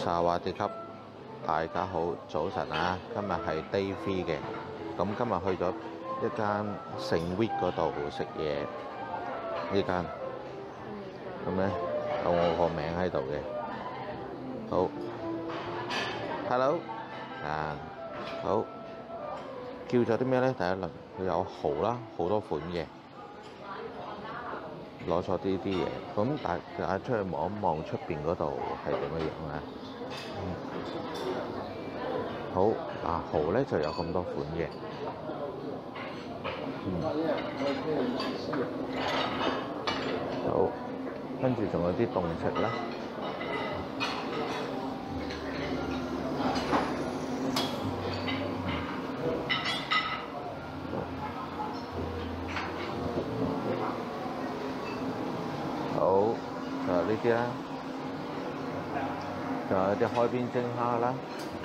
薩瓦迪卡，大家好，早晨啊！今日係 Day 3嘅，咁今日去咗一間聖 Vic 嗰度食嘢，呢間，咁咧有我個名喺度嘅。好 ，Hello， 啊，好，叫咗啲咩咧？第一輪佢有蠔啦，好多款嘅。攞咗啲嘢，咁大家出去望一望出邊嗰度係點樣樣啊？好，蠔咧就有咁多款嘅，好，跟住仲有啲凍食啦，好，就係呢啲啦，仲有啲海邊蒸蝦啦。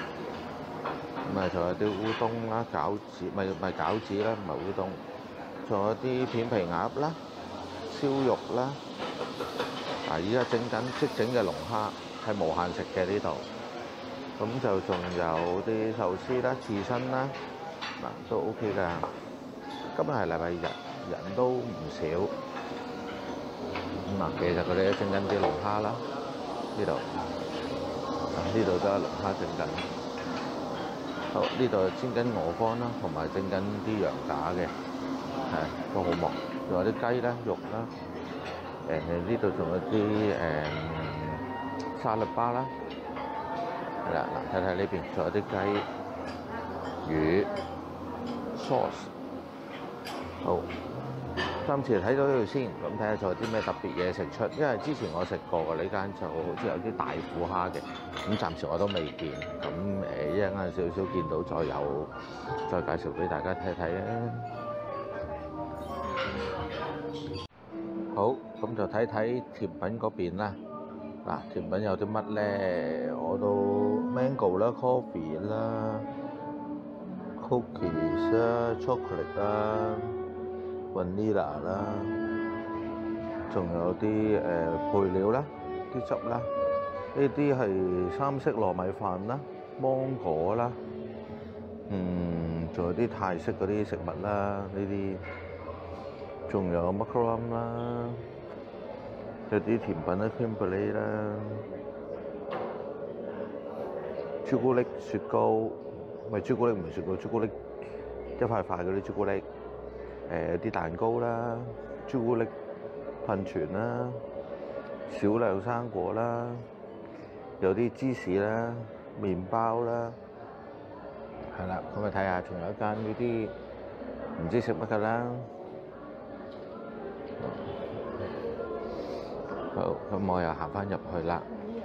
仲有啲烏冬啦、餃子，唔係餃子啦，唔係烏冬。仲有啲片皮鴨啦、燒肉啦。依家整緊即整嘅龍蝦係無限食嘅呢度。咁就仲有啲壽司啦、刺身啦，都 OK 㗎。今日係禮拜日，人都唔少。其實佢哋都整緊啲龍蝦啦，呢度都有龍蝦整緊。好，呢度煎緊鵝肝啦，同埋整緊啲羊架嘅，都好忙。仲有啲雞啦、肉啦，呢度仲有啲沙律巴啦，係啦，睇睇呢邊仲有啲雞、魚、sauce。好，暫時睇到呢度先，咁睇下仲有啲咩特別嘢食出。因為之前我食過嘅呢間就好似有啲大虎蝦嘅，咁暫時我都未見。咁一陣間少少見到再介紹俾大家睇睇啊！好，咁就睇睇甜品嗰邊啦。甜品有啲乜咧？我都 mango 啦、coffee 啦、cookies 啦、chocolate 啦、vanilla 啦，仲有啲配料啦、啲汁啦。呢啲係三色糯米飯啦、芒果啦，仲有啲泰式嗰啲食物啦，呢啲仲有 macaron 啦，有啲甜品啦 crème brûlée 啦，朱古力雪糕，唔係朱古力唔係雪糕，朱古力一塊塊嗰啲朱古力，有啲蛋糕啦，朱古力噴泉啦，少量生果啦。有啲芝士啦、麵包啦，係啦，咁啊睇下，仲有一間呢啲唔知食乜㗎啦。好，咁我又行返入去啦。